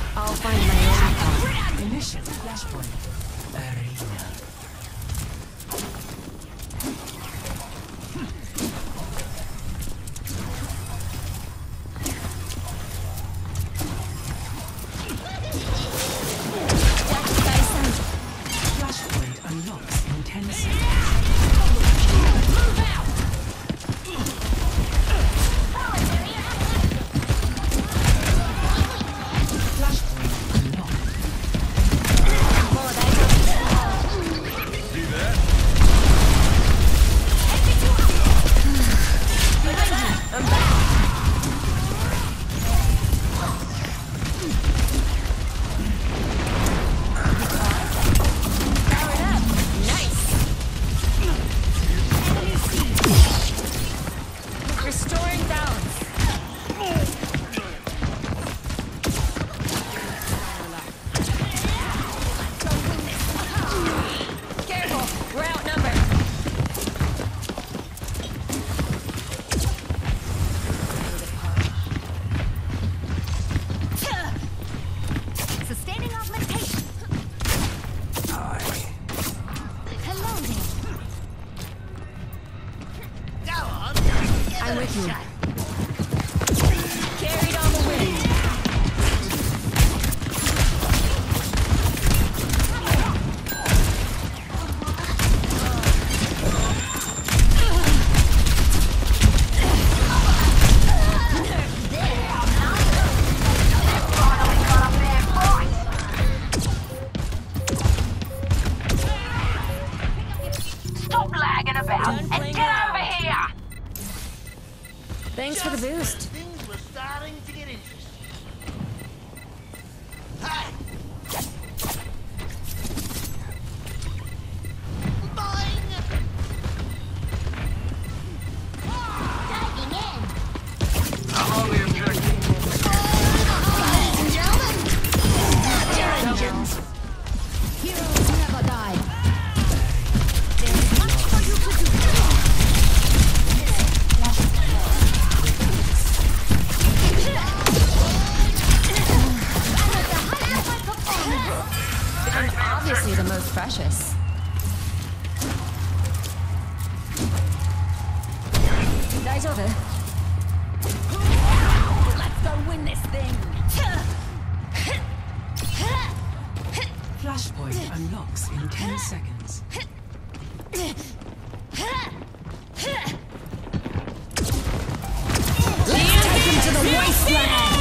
I'll find my own path. Initial flashpoint. Arena. Flashpoint unlocks in 10 seconds. Move out! I'm with you. Carried on the wind. Stop lagging about and get over here! Thanks for the boost. Things were starting to get interesting. Hey! Boing! Diving in. I'm on the objective. Ladies and gentlemen, your engines. Heroes never die. There's much for you to do. Obviously the most precious. Dies over. Let's go win this thing. Flashpoint unlocks in 10 seconds. Let's take him to the wasteland!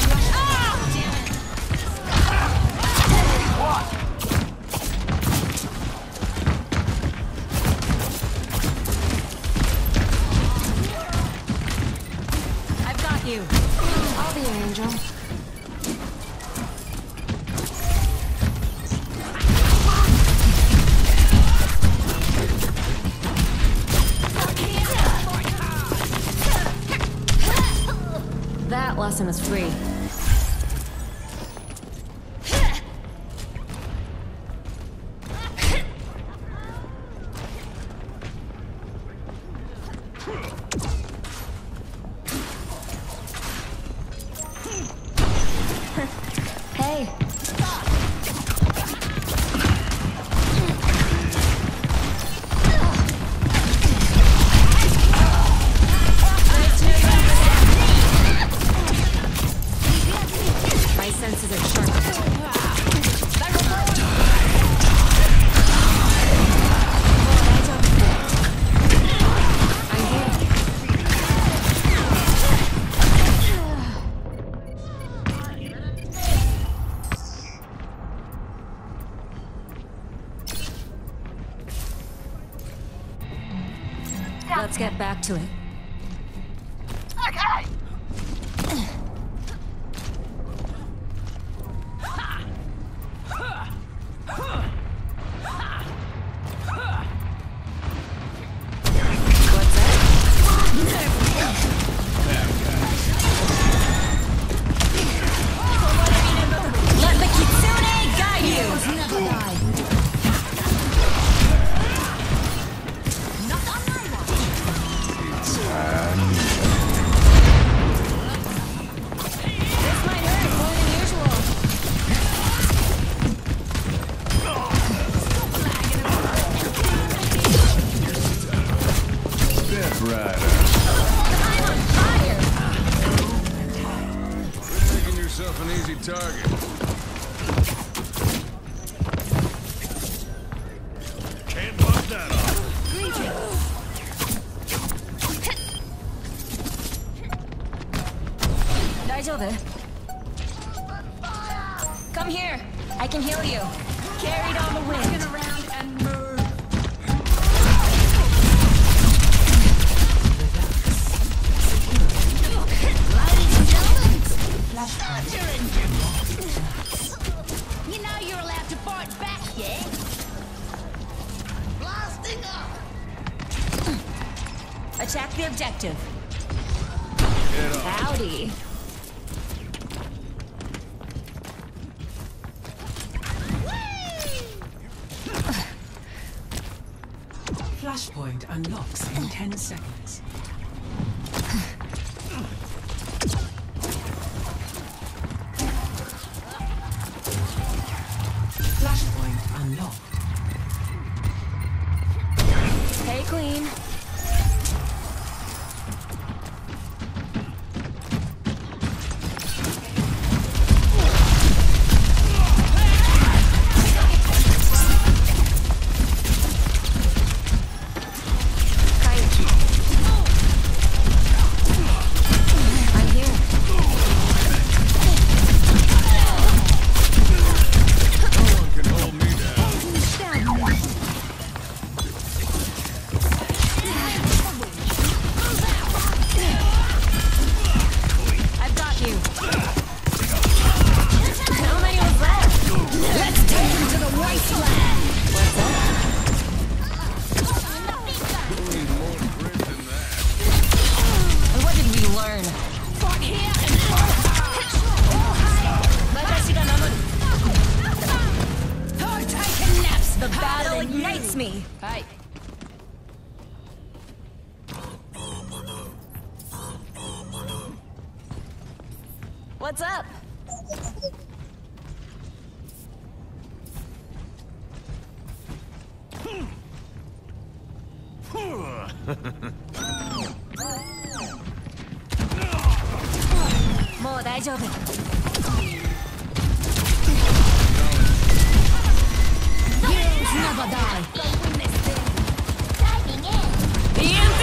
I've got you. I'll be your angel. That lesson is free. Hey. My senses are sharpened. I'm here. Let's get back to it. Okay. What's that? Let the Kitsune guide you! Never die. Not on my watch. yourself an easy target. Can't bust that off. 大丈夫? Come here. I can heal you. Carried on the wind. Around and move. Ladies and gentlemen, Flashpoint. you know you're allowed to fight back, yeah? Blasting up! Attack the objective. Get off. Howdy. Flashpoint unlocks in 10 seconds. Flashpoint unlocked. Hey, Queen. I'm here. No one can hold me down. I've got you. How many was left? Let's take him to the wasteland. What's up? You need more grit than that. And what did we learn? Fought here and taking naps. The battle ignites me. Hi. What's up? More 大丈夫. Heroes never die. EMP!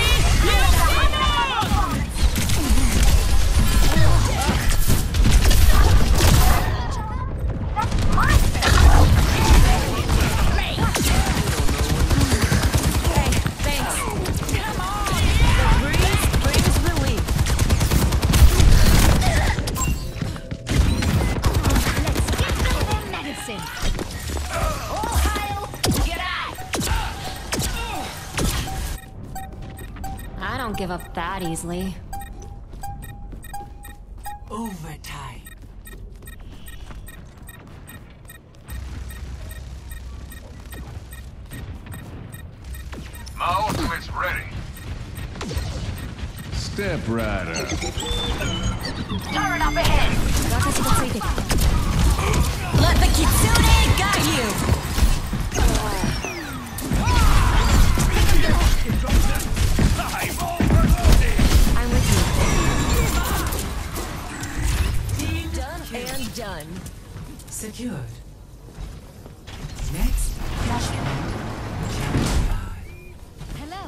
Hey, thanks. Come on! The breeze brings relief. Medicine. All hail! Get out! I don't give up that easily. Overtime. My ultimate's ready. Step right up. Turret up ahead. Let the Kitsune guide you! I'm with you. Done and done. Secured. Next, flashpoint. Hello.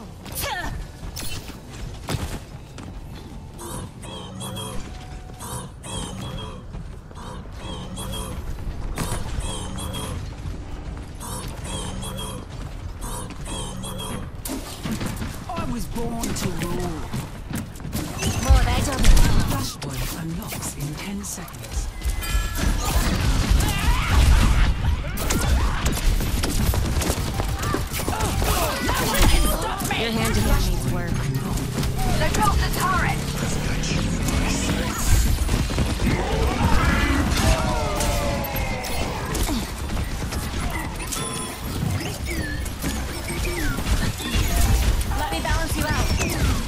I was born to rule. More 大丈夫. Flashpoint unlocks in 10 seconds. Your hand in hand needs work. They built the turret. Let me balance you out.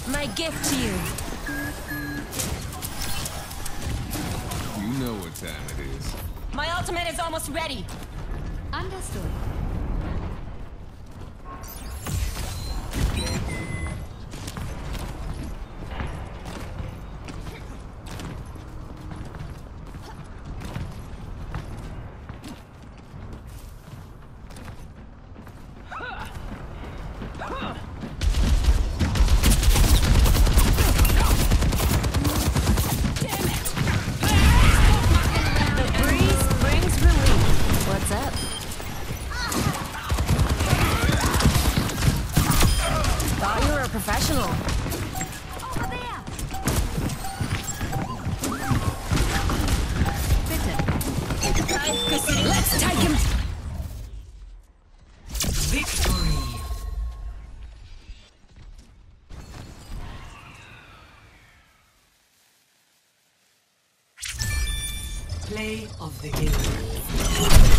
My gift to you. You know what time it is. My ultimate is almost ready. Understood. The breeze brings relief. What's up? Thought you were a professional. Over there. Let's take him. Victory. Play of the game.